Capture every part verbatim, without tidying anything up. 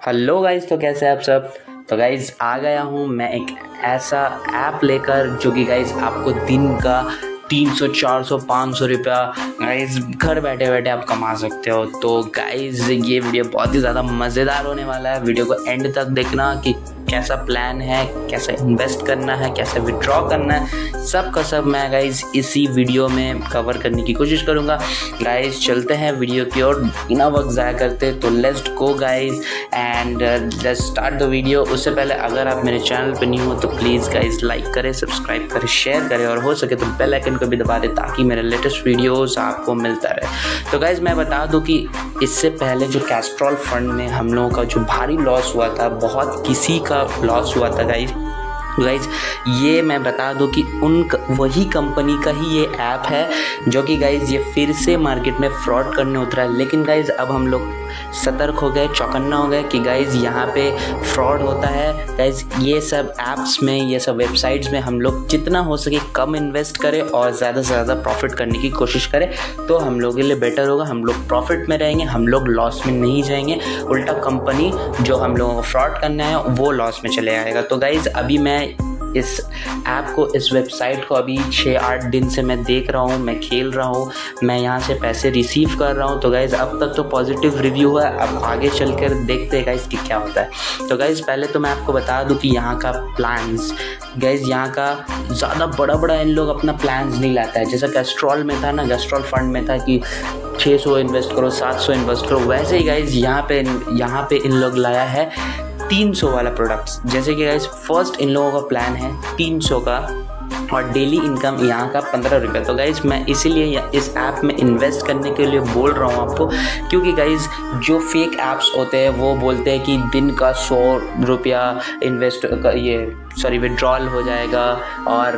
Hello guys, तो कैसे हैं आप सब। तो गाइज आ गया हूँ मैं एक ऐसा ऐप लेकर जो कि गाइज आपको दिन का तीन सौ चार सौ पाँच सौ रुपया गाइज घर बैठे बैठे आप कमा सकते हो। तो गाइज ये वीडियो बहुत ही ज़्यादा मज़ेदार होने वाला है। वीडियो को एंड तक देखना कि कैसा प्लान है, कैसा इन्वेस्ट करना है, कैसे विड्रॉ करना है, सब का सब मैं गाइज इसी वीडियो में कवर करने की कोशिश करूँगा। गाइज चलते हैं वीडियो की ओर बिना वक्त ज़ाया करते। तो let's go guys and let's start the video. उससे पहले अगर आप मेरे चैनल पर नहीं हो तो प्लीज़ गाइज लाइक करें, सब्सक्राइब करें, शेयर करें और हो सके तो बेल आइकन को भी दबा दें ताकि मेरे लेटेस्ट वीडियोस आपको मिलता रहे। तो गाइज मैं बता दूं कि इससे पहले जो कैस्ट्रॉल फंड में हम लोगों का जो भारी लॉस हुआ था, बहुत किसी का लॉस हुआ था गाइज। गाइज ये मैं बता दूं कि उन वही कंपनी का ही ये ऐप है जो कि गाइज ये फिर से मार्केट में फ्रॉड करने उतरा है। लेकिन गाइज अब हम लोग सतर्क हो गए, चौकन्ना हो गए कि गाइज यहाँ पे फ्रॉड होता है। गाइज ये सब ऐप्स में, ये सब वेबसाइट्स में हम लोग जितना हो सके कम इन्वेस्ट करें और ज़्यादा से ज़्यादा प्रॉफिट करने की कोशिश करें तो हम लोगों के लिए बेटर होगा। हम लोग प्रॉफिट में रहेंगे, हम लोग लॉस में नहीं जाएंगे। उल्टा कंपनी जो हम लोगों को फ्रॉड करना है वो लॉस में चले आएगा। तो गाइज अभी मैं इस ऐप को, इस वेबसाइट को अभी छः आठ दिन से मैं देख रहा हूँ, मैं खेल रहा हूँ, मैं यहाँ से पैसे रिसीव कर रहा हूँ। तो गाइज़ अब तक तो पॉजिटिव रिव्यू है, अब आगे चलकर देखते हैं गाइज़ कि क्या होता है। तो गाइज़ पहले तो मैं आपको बता दूँ कि यहाँ का प्लान्स, गाइज़ यहाँ का ज़्यादा बड़ा बड़ा इन लोग अपना प्लान्स नहीं लाता है। जैसा कैस्ट्रॉल में था ना, कैस्ट्रॉल फंड में था कि छः सौ इन्वेस्ट करो, सात सौ इन्वेस्ट करो, वैसे ही गाइज़ यहाँ पे यहाँ पे इन लोग लाया है तीन सौ वाला प्रोडक्ट्स। जैसे कि गाइस फर्स्ट इन लोगों का प्लान है तीन सौ का और डेली इनकम यहाँ का पंद्रह रुपये। तो गाइस मैं इसीलिए इस ऐप में इन्वेस्ट करने के लिए बोल रहा हूँ आपको, क्योंकि गाइस जो फेक ऐप्स होते हैं वो बोलते हैं कि दिन का सौ रुपया इन्वेस्ट ये सॉरी विड्रॉल हो जाएगा और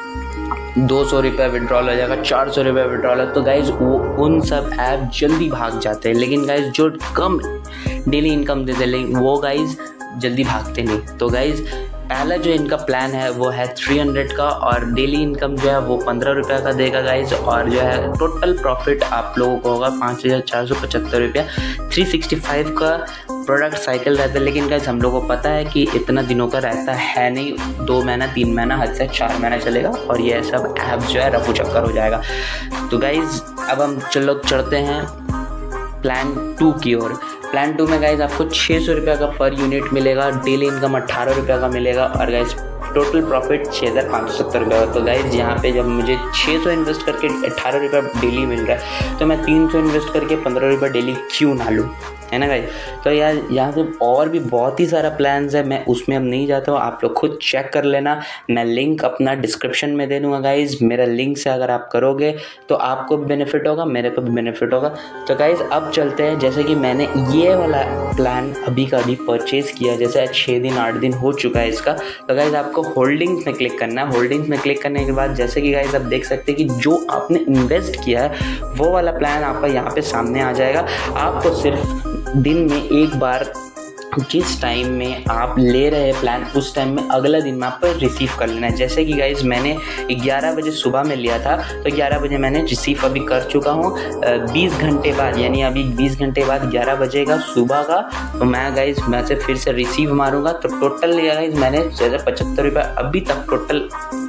दो सौ रुपये विड्रॉल हो जाएगा, चार सौ रुपये विड्रॉल है। तो गाइज वो उन सब ऐप जल्दी भाग जाते हैं। लेकिन गाइज जो कम डेली इनकम देते हैं लेकिन वो गाइज जल्दी भागते नहीं। तो गाइज पहला जो इनका प्लान है वो है तीन सौ का और डेली इनकम जो है वो पंद्रह रुपये का देगा गाइज। और जो है टोटल प्रॉफिट आप लोगों को होगा पाँच हज़ार चार सौ पचहत्तर रुपया। थ्री सिक्सटी फाइव का प्रोडक्ट साइकिल रहता है। लेकिन गाइज हम लोगों को पता है कि इतना दिनों का रहता है नहीं, दो महीना तीन महीना हद से चार महीना चलेगा और ये सब ऐप जो है रफू चक्कर हो जाएगा। तो गाइज अब हम चलो चढ़ते हैं प्लान टू की ओर। प्लान टू में गाइज आपको छः सौ रुपये का पर यूनिट मिलेगा, डेली इनकम अट्ठारह रुपये का मिलेगा और गाइज टोटल प्रॉफिट छः हज़ार पाँच सौ सत्तर रुपये का। तो गाइज यहाँ पे जब मुझे छः सौ इन्वेस्ट करके अट्ठारह रुपये डेली मिल रहा है तो मैं तीन सौ इन्वेस्ट करके पंद्रह रुपये डेली क्यों ना लूँ, है ना गाइज। तो यार यहाँ से और भी बहुत ही सारा प्लान्स है, मैं उसमें अब नहीं जाता हूँ, आप लोग खुद चेक कर लेना। मैं लिंक अपना डिस्क्रिप्शन में दे दूँगा गाइज। मेरा लिंक से अगर आप करोगे तो आपको भी बेनिफिट होगा, मेरे को भी बेनिफिट होगा। तो गाइज अब चलते हैं, जैसे कि मैंने ये वाला प्लान अभी का अभी परचेज़ किया, जैसे छः दिन आठ दिन हो चुका है इसका। तो गाइज आपको होल्डिंग्स में क्लिक करना है। होल्डिंग्स में क्लिक करने के बाद जैसे कि गाइज आप देख सकते हैं कि जो आपने इन्वेस्ट किया है वो वाला प्लान आपका यहाँ पे सामने आ जाएगा। आपको सिर्फ दिन में एक बार जिस टाइम में आप ले रहे हैं प्लान उस टाइम में अगला दिन में आपको रिसीव कर लेना है। जैसे कि गाइज मैंने ग्यारह बजे सुबह में लिया था तो ग्यारह बजे मैंने रिसीव अभी कर चुका हूँ। बीस घंटे बाद यानी अभी बीस घंटे बाद ग्यारह बजे का सुबह का तो मैं गाइज मैं से फिर से रिसीव मारूंगा। तो टोटल लिया गाइज मैंने छः हज़ार पचहत्तर रुपये अभी तक टोटल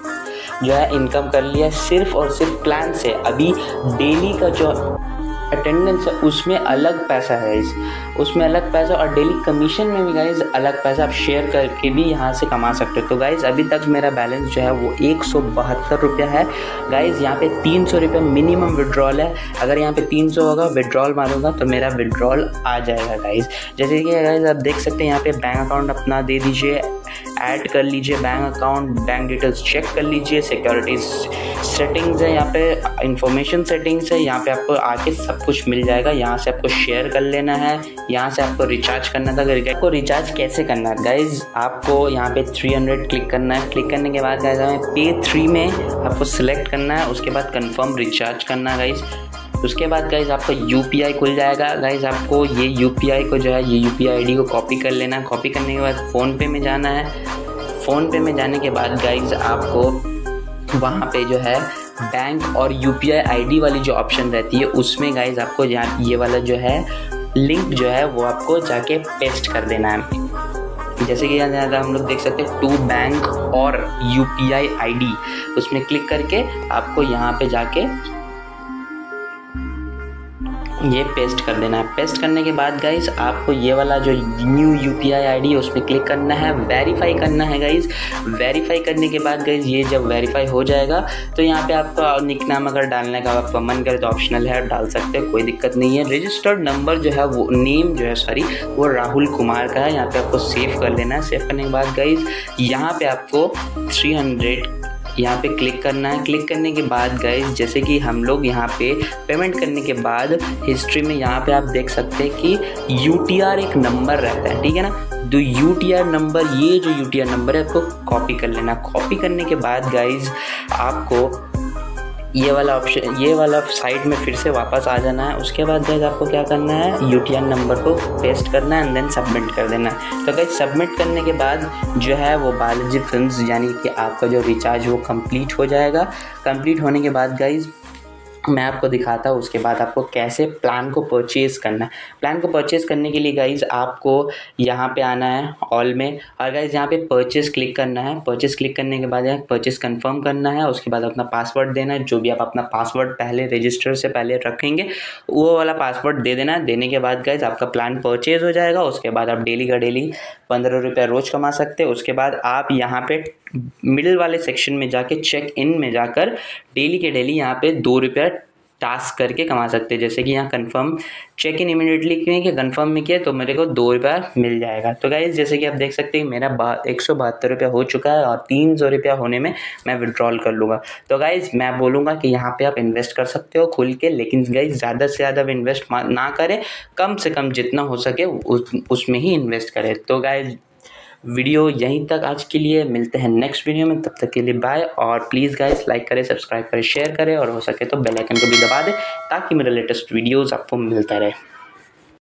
जो है इनकम कर लिया सिर्फ और सिर्फ प्लान से। अभी डेली का जो अटेंडेंस है उसमें अलग पैसा है, इस उसमें अलग पैसा और डेली कमीशन में भी गाइज अलग पैसा आप शेयर करके भी यहाँ से कमा सकते हो। तो गाइज अभी तक मेरा बैलेंस जो है वो एक सौ बहत्तर रुपया है गाइज। यहाँ पे तीन सौ रुपये मिनिमम विड्रॉल है। अगर यहाँ पे तीन सौ होगा विड्रॉल मारूंगा तो मेरा विड्रॉल आ जाएगा गाइज। जैसे कि गाइज आप देख सकते हैं यहाँ पे बैंक अकाउंट अपना दे दीजिए, ऐड कर लीजिए bank account, bank details check कर लीजिए, सिक्योरिटीज सेटिंग्स है, यहाँ पे इंफॉर्मेशन सेटिंग्स है, यहाँ पे आपको आके सब कुछ मिल जाएगा। यहाँ से आपको शेयर कर लेना है, यहाँ से आपको रिचार्ज करना था। आपको रिचार्ज कैसे करना है गाइज, आपको यहाँ पे तीन सौ क्लिक करना है। क्लिक करने के बाद गाइज हमें पे थ्री में आपको सिलेक्ट करना है, उसके बाद कंफर्म रिचार्ज करना है गाइज। उसके बाद गाइज आपका यूपीआई खुल जाएगा। गाइज आपको ये यूपीआई को जो है ये यूपीआई आईडी को कॉपी कर लेना है। कॉपी करने के बाद फ़ोन पे में जाना है। फ़ोन पे में जाने के बाद गाइज आपको वहाँ पे जो है बैंक और यूपीआई आईडी वाली जो ऑप्शन रहती है उसमें गाइज आपको यहाँ ये वाला जो है लिंक जो है वो आपको जाके पेस्ट कर देना है। जैसे कि यहाँ हम लोग देख सकते हैं टू बैंक और यूपीआई आईडी, उसमें क्लिक करके आपको यहाँ पे जाके ये पेस्ट कर देना है। पेस्ट करने के बाद गाइज आपको ये वाला जो न्यू यूपीआई आईडी है उसमें क्लिक करना है, वेरीफाई करना है गाइज। वेरीफाई करने के बाद गाइज ये जब वेरीफाई हो जाएगा तो यहाँ पे आपका निक नाम अगर डालने का आपका मन करे तो ऑप्शनल है, डाल सकते हैं, कोई दिक्कत नहीं है। रजिस्टर्ड नंबर जो है वो नेम जो है सॉरी वो राहुल कुमार का है, यहाँ पे आपको सेव कर लेना है। सेव करने के बाद गाइज यहाँ पे आपको थ्री हंड्रेड यहाँ पे क्लिक करना है। क्लिक करने के बाद गाइज जैसे कि हम लोग यहाँ पे पेमेंट करने के बाद हिस्ट्री में यहाँ पे आप देख सकते हैं कि यू टी आर एक नंबर रहता है, ठीक है ना। तो यू टी आर नंबर, ये जो यू टी आर नंबर है आपको कॉपी कर लेना। कॉपी करने के बाद गाइज आपको ये वाला ऑप्शन, ये वाला साइट में फिर से वापस आ जाना है। उसके बाद गाइज आपको क्या करना है, यू टी आर नंबर को पेस्ट करना है एंड देन सबमिट कर देना है। तो गाइज सबमिट करने के बाद जो है वो बालाजी फिल्म्स यानी कि आपका जो रिचार्ज वो कंप्लीट हो जाएगा। कंप्लीट होने के बाद गाइज मैं आपको दिखाता हूँ उसके बाद आपको कैसे प्लान को परचेज़ करना है। प्लान को परचेज़ करने के लिए गाइज आपको यहाँ पे आना है ऑल में, और गाइज यहाँ पे परचेज़ क्लिक करना है। परचेज़ क्लिक करने के बाद यहाँ परचेज़ कंफर्म करना है। उसके बाद अपना पासवर्ड देना है, जो भी आप अपना पासवर्ड पहले रजिस्टर से पहले रखेंगे वो वाला पासवर्ड दे देना है। देने के बाद गाइज आपका प्लान परचेज़ हो जाएगा। उसके बाद आप डेली का डेली पंद्रह रुपये रोज़ कमा सकते हैं। उसके बाद आप यहाँ पे मिडिल वाले सेक्शन में जाके चेक इन में जाकर डेली के डेली यहाँ पे दो रुपया टास्क करके कमा सकते हैं। जैसे कि यहाँ कंफर्म चेक इन इमीडिएटली क्यों कि कंफर्म में किया तो मेरे को दो रुपया मिल जाएगा। तो गाइज जैसे कि आप देख सकते हैं मेरा एक सौ बहत्तर रुपया हो चुका है और तीन सौ रुपया होने में मैं विड्रॉल कर लूँगा। तो गाइज मैं बोलूँगा कि यहाँ पे आप इन्वेस्ट कर सकते हो खुल के, लेकिन गाइज ज़्यादा से ज़्यादा इन्वेस्ट ना करें, कम से कम जितना हो सके उस उसमें ही इन्वेस्ट करें। तो गाइज वीडियो यहीं तक आज के लिए, मिलते हैं नेक्स्ट वीडियो में, तब तक के लिए बाय। और प्लीज़ गाइस लाइक करें, सब्सक्राइब करें, शेयर करें और हो सके तो बेल आइकन को भी दबा दें ताकि मेरे लेटेस्ट वीडियोस आपको मिलता रहे।